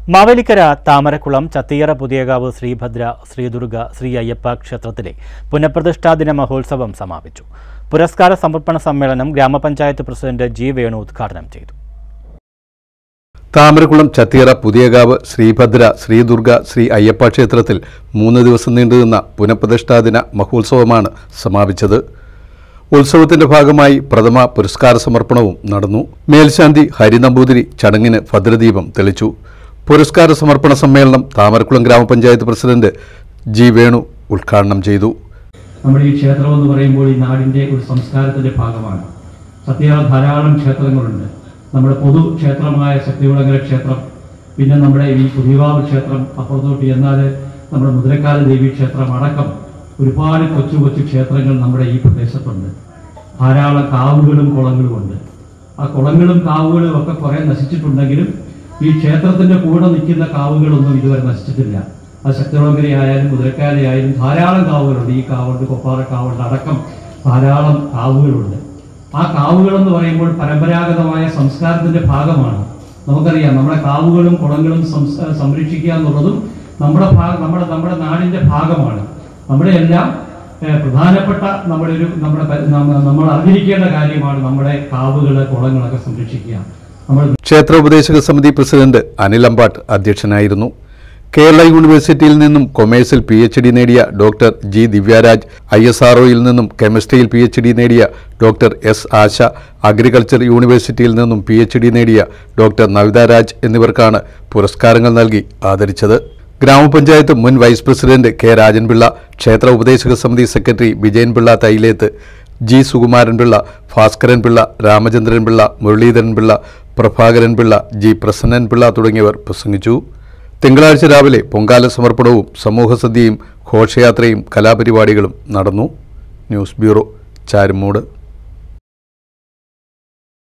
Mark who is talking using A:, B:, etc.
A: മാവേലിക്കര താമരക്കുളം ചത്തിയറ പുതിയകാവ് ശ്രീഭദ്ര ശ്രീദുർഗ ശ്രീ അയ്യപ്പ ക്ഷേത്രത്തിലെ പുനഃപ്രതിഷ്ഠാദിന മഹോത്സവം സമാപിച്ചു. പുരസ്കാര സമർപ്പണ സമ്മേളനം ഗ്രാമപഞ്ചായത്ത് പ്രസിഡന്റ് ജി വേണു ഉദ്ഘാടനം ചെയ്തു.
B: താമരക്കുളം ചത്തിയറ പുതിയകാവ് ശ്രീഭദ്ര ശ്രീദുർഗ ശ്രീ അയ്യപ്പ ക്ഷേത്രത്തിൽ 3 ദിവസം നീണ്ടുനിന്ന പുനഃപ്രതിഷ്ഠാദിന മഹോത്സവമാണ് സമാപിച്ചത്. ഉത്സവത്തിന്റെ ഭാഗമായി പ്രഥമ പുരസ്കാര സമർപ്പണവും നടന്നു. മേൽശാന്തി ഹരിനമ്പൂതിരി ചടങ്ങിന് ഭദ്രദീപം തെളിച്ചു. പുരസ്കാര സമർപ്പണ സമ്മേളനം താമരക്കുളം ഗ്രാമപഞ്ചായത്ത് പ്രസിഡന്റ് ജി വേണു ഉദ്ഘാടനം ചെയ്തു.
C: നമ്മുടെ ഈ ക്ഷേത്രം എന്ന് പറയുമ്പോൾ ഈ നാടിന്റെ ഒരു സംസ്കാരത്തിന്റെ ഭാഗമാണ്. സത്യത്തിൽ ധാരാളം ക്ഷേത്രങ്ങളുണ്ട്. നമ്മുടെ പൊതു ക്ഷേത്രമായ ശക്തികുളങ്ങര ക്ഷേത്രം, പിന്നെ നമ്മുടെ ഈ പുതിയകാവ് ക്ഷേത്രം, അപ്പുറത്തോട്ട് എന്നാൽ നമ്മുടെ മുദ്രക്കാല ദേവി ക്ഷേത്രം അടക്കം ഒരുപാട് കൊച്ചു കൊച്ചു ക്ഷേത്രങ്ങൾ നമ്മുടെ ഈ പ്രദേശത്തുണ്ട്. ധാരാളം കാവുകളും കുളങ്ങളും ഉണ്ട്. ആ കുളങ്ങളും കാവുകളും ഒക്കെ കുറെ നശിച്ചിട്ടുണ്ടെങ്കിലും ഈ ക്ഷേത്രത്തിന്റെ കൂടെ നിൽക്കുന്ന കാവുകളൊന്നും ഇതുവരെ നശിച്ചിട്ടില്ല. അത് ശക്തികുളങ്ങരയായാലും മുദ്രക്കാലയായാലും ധാരാളം കാവുകളുണ്ട്. ഈ കാവുണ്ട്, കൊപ്പാറ കാവുണ്ട്, അടക്കം ധാരാളം കാവുകളുണ്ട്. ആ കാവുകൾ എന്ന് പറയുമ്പോൾ പരമ്പരാഗതമായ സംസ്കാരത്തിന്റെ ഭാഗമാണ്. നമുക്കറിയാം, നമ്മുടെ കാവുകളും കുളങ്ങളും സംരക്ഷിക്കുക എന്നുള്ളതും നമ്മുടെ നാടിന്റെ ഭാഗമാണ്. നമ്മുടെ എല്ലാം പ്രധാനപ്പെട്ട നമ്മൾ അറിഞ്ഞിരിക്കേണ്ട കാര്യമാണ് നമ്മുടെ കാവുകള് കുളങ്ങളൊക്കെ സംരക്ഷിക്കുക.
B: ക്ഷേത്ര ഉപദേശക സമിതി പ്രസിഡന്റ് അനിൽ അമ്പാട്ട് അധ്യക്ഷനായിരുന്നു. കേരള യൂണിവേഴ്സിറ്റിയിൽ നിന്നും കൊമേഴ്സിൽ PhD നേടിയ ഡോക്ടർ ജി ദിവ്യരാജ്, ISROയിൽ നിന്നും കെമിസ്ട്രിയിൽ PhD നേടിയ ഡോക്ടർ S ആശ, അഗ്രികൾച്ചർ യൂണിവേഴ്സിറ്റിയിൽ നിന്നും PhD നേടിയ ഡോക്ടർ നവിത രാജ് എന്നിവർക്കാണ് പുരസ്കാരങ്ങൾ നൽകി ആദരിച്ചത്. ഗ്രാമപഞ്ചായത്ത് മുൻ വൈസ് പ്രസിഡന്റ് K രാജൻപിള്ള, ക്ഷേത്ര ഉപദേശക സമിതി secretary Vijayan Pillai തൈലേത്ത്, G സുകുമാരൻപിള്ള, ഭാസ്കരൻപിള്ള, Ramachandran Pillai, Muraleedharan Pillai, Prabhakaran Pillai, G Prasannanpillai തുടങ്ങിയവർ പ്രസംഗിച്ചു. തിങ്കളാഴ്ച രാവിലെ പൊങ്കാല സമർപ്പണവും സമൂഹസദ്യയും ഘോഷയാത്രയും കലാപരിപാടികളും നടന്നു. News bureau, Charummood.